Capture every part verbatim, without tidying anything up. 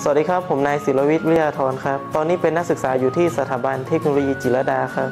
สวัสดีครับผมนายศิลวิทย์วิทยาธรครับตอนนี้เป็นนักศึกษาอยู่ที่สถาบันเทคโนโลยีจิรดาครับ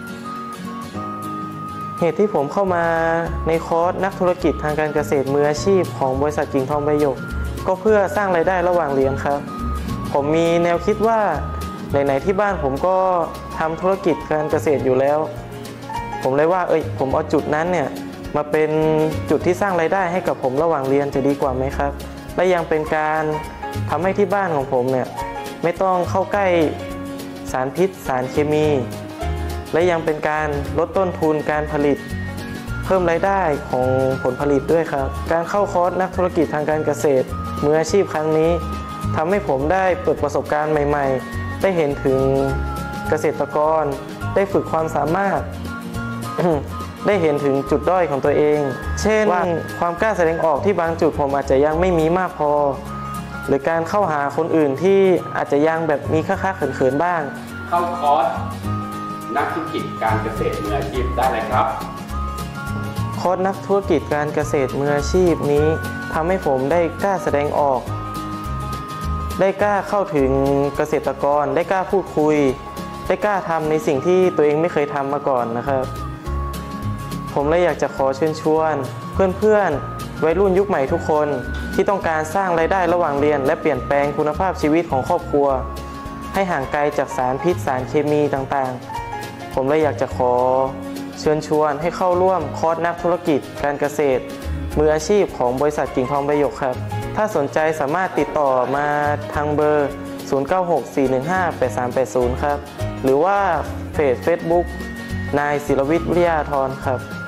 เหตุที่ผมเข้ามาในคอร์สนักธุรกิจทางการเกษตรมืออาชีพของบริษัทกิ่งทองใบหยกก็เพื่อสร้างรายได้ระหว่างเรียนครับผมมีแนวคิดว่าไหนๆที่บ้านผมก็ทำธุรกิจการเกษตรอยู่แล้วผมเลยว่าเอ้ยผมเอาจุดนั้นเนี่ยมาเป็นจุดที่สร้างรายได้ให้กับผมระหว่างเรียนจะดีกว่าไหมครับและยังเป็นการทำให้ที่บ้านของผมเนี่ยไม่ต้องเข้าใกล้สารพิษสารเคมีและยังเป็นการลดต้นทุนการผลิตเพิ่มรายได้ของผลผลิตด้วยครับการเข้าคอร์สนักธุรกิจทางการเกษตรมืออาชีพครั้งนี้ทำให้ผมได้เปิดประสบการณ์ใหม่ๆได้เห็นถึงเกษตรกรได้ฝึกความสามารถ ได้เห็นถึงจุดด้อยของตัวเองเช่นว่าความกล้าแสดงออกที่บางจุดผมอาจจะยังไม่มีมากพอหรือการเข้าหาคนอื่นที่อาจจะยังแบบมีค้าๆเขินๆบ้างเข้าคอร์สนักธุรกิจการเกษตรมืออาชีพได้เลยครับคอร์สนักธุรกิจการเกษตรมืออาชีพนี้ทำให้ผมได้กล้าแสดงออกได้กล้าเข้าถึงเกษตรกรได้กล้าพูดคุยได้กล้าทำในสิ่งที่ตัวเองไม่เคยทำมาก่อนนะครับผมเลยอยากจะขอเชิญชวนเพื่อนๆวัยรุ่นยุคใหม่ทุกคนที่ต้องการสร้างรายได้ระหว่างเรียนและเปลี่ยนแปลงคุณภาพชีวิตของครอบครัวให้ห่างไกลจากสารพิษสารเคมีต่างๆผมเลยอยากจะขอเชิญชวนให้เข้าร่วมคอร์สนักธุรกิจการเกษตรมืออาชีพของบริษัทกิ่งทองใบหยกครับถ้าสนใจสามารถติดต่อมาทางเบอร์ศูนย์ เก้า หก สี่ หนึ่ง ห้า แปด สาม แปด ศูนย์ครับหรือว่าเพจ เฟซบุ๊ก นายศิลวิทย์วิทยาธรครับ